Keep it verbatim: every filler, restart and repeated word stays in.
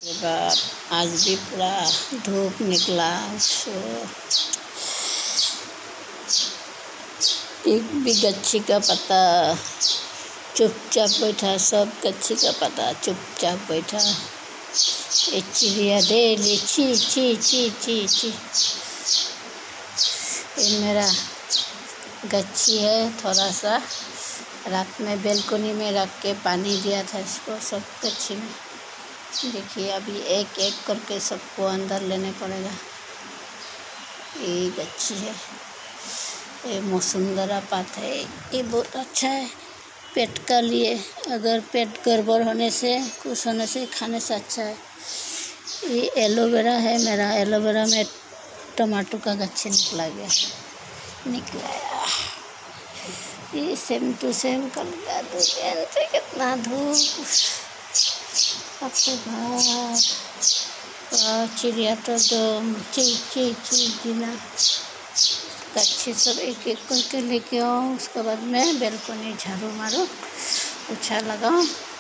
के बाद आज भी पूरा धूप निकला, सो एक भी गच्छी का पत्ता चुपचाप बैठा, सब गच्छी का पत्ता चुपचाप बैठा। ये चिड़िया डेली ची ची ची ची ची। ये मेरा गच्छी है, थोड़ा सा रात में बेलकोनी में रख के पानी दिया था इसको, सब गच्छी में। देखिए अभी एक एक करके सबको अंदर लेने पड़ेगा। ये गच्छी है, ये मौसुंदरा पात है, ये बहुत अच्छा है पेट का लिए। अगर पेट गड़बड़ होने से, कुछ होने से, खाने से अच्छा है। ये एलोवेरा है मेरा, एलोवेरा में टमाटो का गच्छी निकला गया निकलाया। ये सेम टू सेम कल का धूप से कितना धूप। चिड़िया तो दो ची ची ची जीना। गच्छी सब एक एक करके लेके आओ, उसके बाद मैं बेलकोनी झाड़ू मारो, पोछा लगाओ।